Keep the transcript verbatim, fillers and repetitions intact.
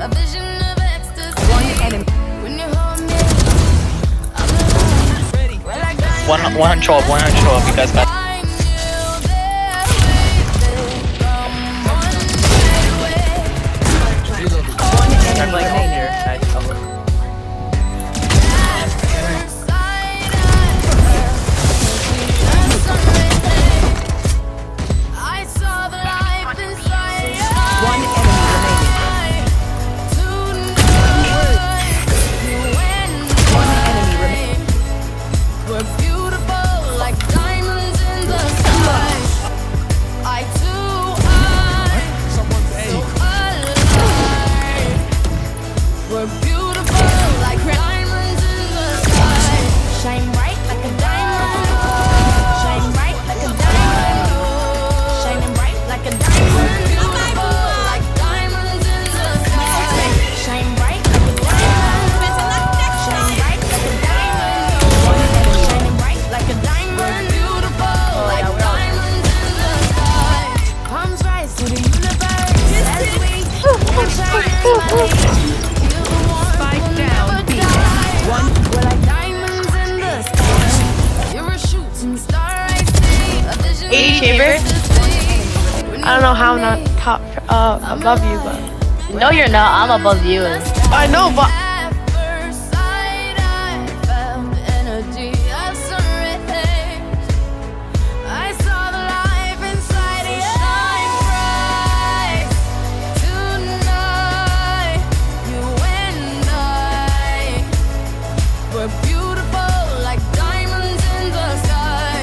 A vision of ecstasy. One enemy. When you hold me, I'm ready. Like One, one hundred twelve, one hundred twelve. You guys got. I knew that we'd come one way. One enemy I'm like remaining. here. Nice. Oh. I saw the life inside you. One enemy remaining. One enemy remaining. We're beautiful like diamonds in the sky. I too are so alive. We're beautiful like diamonds in the sky. Shine bright like a diamond. Shine bright like a diamond. Shining bright like a diamond. Beautiful like diamonds in the sky. Shine bright like a diamond. Shine bright like a diamond. Shining bright like a diamond. Beautiful like diamonds in the sky. Palms rise to the universe as we shine brightly. Feel the warmth Spike will down, never B. die. One. We're like diamonds in the sky. You're a shooting star, I see. A vision eighty of chamber? ecstasy. I don't know how I'm not top uh above you, but No, you're not. I'm above you. I know, but